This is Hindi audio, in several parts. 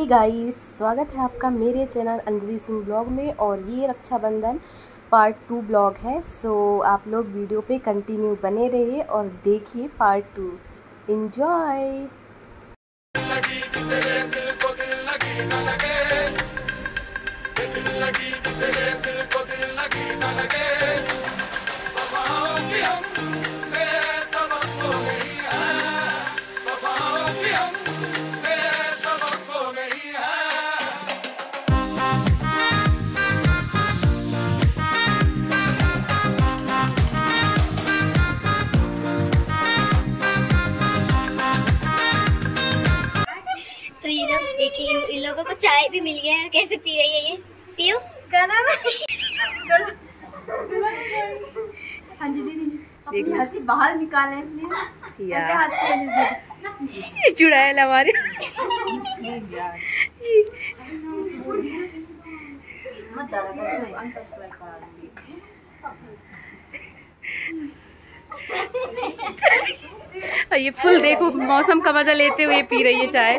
हे गाइस, स्वागत है आपका मेरे चैनल अंजलि सिंह ब्लॉग में। और ये रक्षाबंधन पार्ट 2 ब्लॉग है। सो आप लोग वीडियो पे कंटिन्यू बने रहिए और देखिए पार्ट 2। एंजॉय। तो ये लोग देखिए, इन लोगों को चाय भी मिल गया है। कैसे पी रही है ये? पियो अपनी हंसी बाहर निकाले चुड़ैल हमारे। ये फुल देखो, मौसम का मजा लेते हुए पी रही है चाय।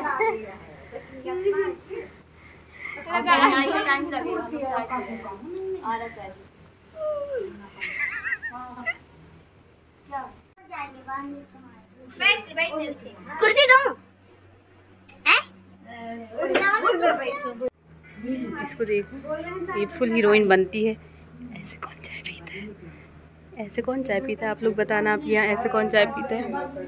कुर्सी दो। इसको देखो, ये फुल हीरोइन बनती है। ऐसे कौन चाय पीता है? ऐसे कौन चाय पीता है? आप लोग बताना, आप यहाँ ऐसे कौन चाय पीता है?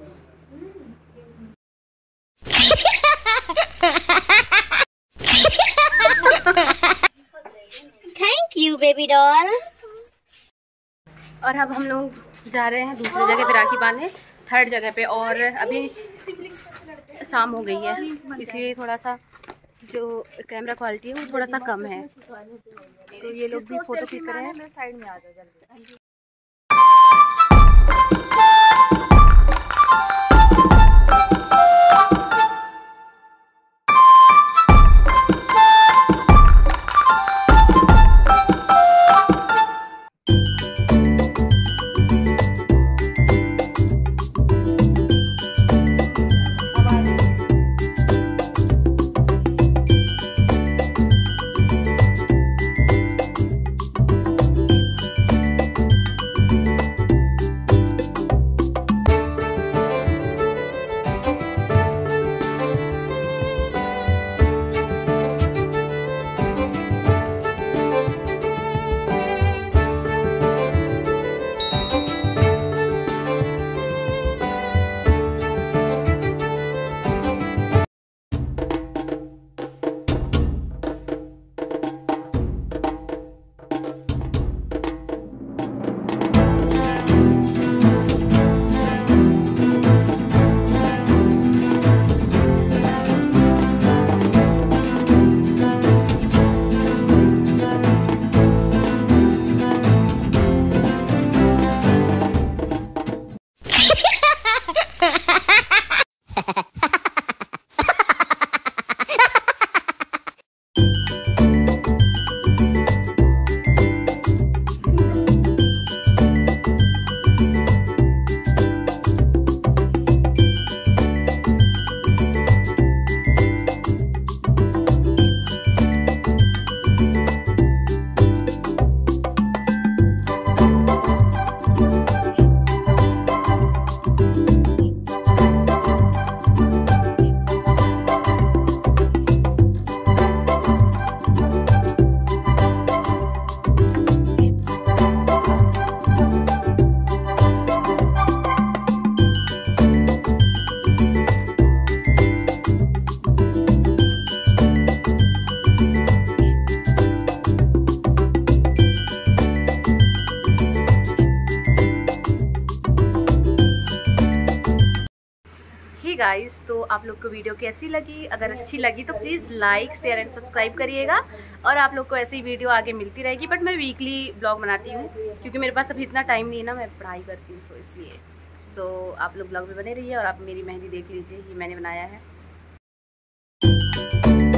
Thank you baby doll. और अब हम लोग जा रहे हैं दूसरी जगह पे राखी बांधने, थर्ड जगह पे। और अभी शाम हो गई है, इसलिए थोड़ा सा जो कैमरा क्वालिटी है वो थोड़ा सा कम है। तो ये लोग भी फोटो क्लिक कर रहे हैं। साइड में आ जाओ जल्दी। गाइस, तो आप लोग को वीडियो कैसी लगी? अगर अच्छी लगी तो please like, share and subscribe करिएगा। और आप लोग को ऐसी ही वीडियो आगे मिलती रहेगी। बट मैं वीकली ब्लॉग बनाती हूँ क्योंकि मेरे पास अभी इतना टाइम नहीं है ना, मैं पढ़ाई करती हूँ, इसलिए आप लोग ब्लॉग में बने रहिए। और आप मेरी मेहंदी देख लीजिए, ये मैंने बनाया है।